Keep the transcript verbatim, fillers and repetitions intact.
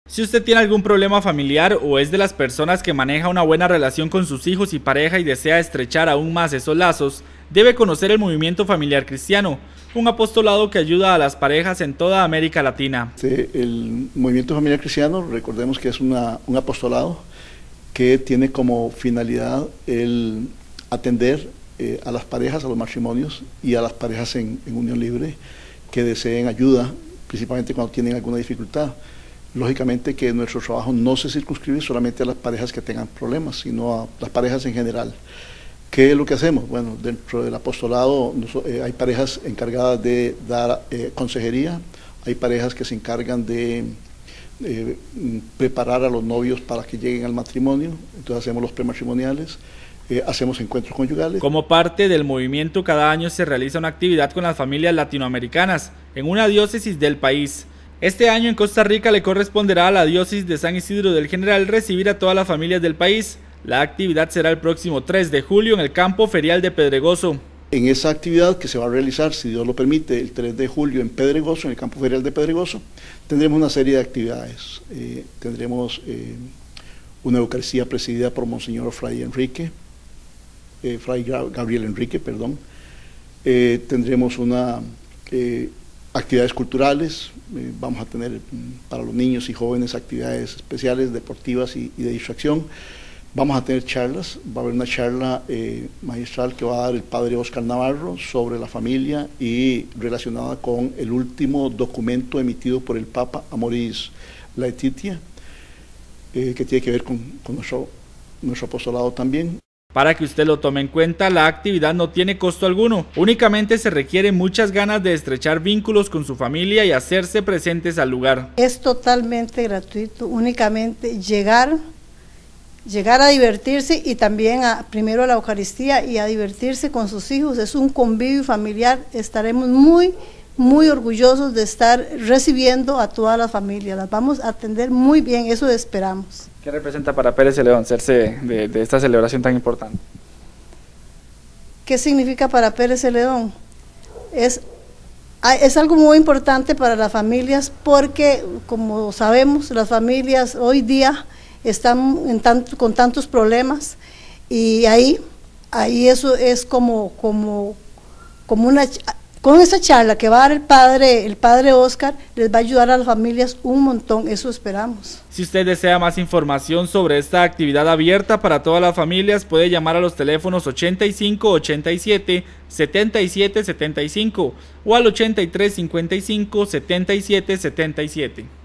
Si usted tiene algún problema familiar o es de las personas que maneja una buena relación con sus hijos y pareja y desea estrechar aún más esos lazos, debe conocer el Movimiento Familiar Cristiano, un apostolado que ayuda a las parejas en toda América Latina. El Movimiento Familiar Cristiano, recordemos que es una, un apostolado que tiene como finalidad el atender eh, a las parejas, a los matrimonios y a las parejas en, en unión libre que deseen ayuda, principalmente cuando tienen alguna dificultad. Lógicamente que nuestro trabajo no se circunscribe solamente a las parejas que tengan problemas, sino a las parejas en general. ¿Qué es lo que hacemos? Bueno, dentro del apostolado eh, hay parejas encargadas de dar eh, consejería, hay parejas que se encargan de eh, preparar a los novios para que lleguen al matrimonio, entonces hacemos los prematrimoniales, eh, hacemos encuentros conyugales. Como parte del movimiento, cada año se realiza una actividad con las familias latinoamericanas en una diócesis del país. Este año en Costa Rica le corresponderá a la diócesis de San Isidro del General recibir a todas las familias del país. La actividad será el próximo tres de julio en el campo ferial de Pedregoso. En esa actividad que se va a realizar, si Dios lo permite, el tres de julio en Pedregoso, en el campo ferial de Pedregoso, tendremos una serie de actividades. Eh, tendremos eh, una Eucaristía presidida por Monseñor Fray Enrique, eh, Fray Gabriel Enrique, perdón. Eh, tendremos una... Eh, actividades culturales, eh, vamos a tener para los niños y jóvenes actividades especiales, deportivas y, y de distracción. Vamos a tener charlas, va a haber una charla eh, magistral que va a dar el padre Oscar Navarro sobre la familia y relacionada con el último documento emitido por el Papa Amoris Laetitia, eh, que tiene que ver con, con nuestro, nuestro apostolado también. Para que usted lo tome en cuenta, la actividad no tiene costo alguno, únicamente se requiere muchas ganas de estrechar vínculos con su familia y hacerse presentes al lugar. Es totalmente gratuito, únicamente llegar, llegar a divertirse y también a, primero a la Eucaristía y a divertirse con sus hijos. Es un convivio familiar, estaremos muy, muy orgullosos de estar recibiendo a todas las familias, las vamos a atender muy bien, eso esperamos. ¿Qué representa para Pérez Celedón serse de, de esta celebración tan importante? ¿Qué significa para Pérez Celedón? Es, es algo muy importante para las familias porque, como sabemos, las familias hoy día están en tanto, con tantos problemas y ahí, ahí eso es como, como, como una... Con esa charla que va a dar el padre, el padre Oscar, les va a ayudar a las familias un montón, eso esperamos. Si usted desea más información sobre esta actividad abierta para todas las familias, puede llamar a los teléfonos ochenta y cinco ochenta y siete setenta y siete setenta y cinco o al ochenta y tres cincuenta y cinco setenta y siete setenta y siete.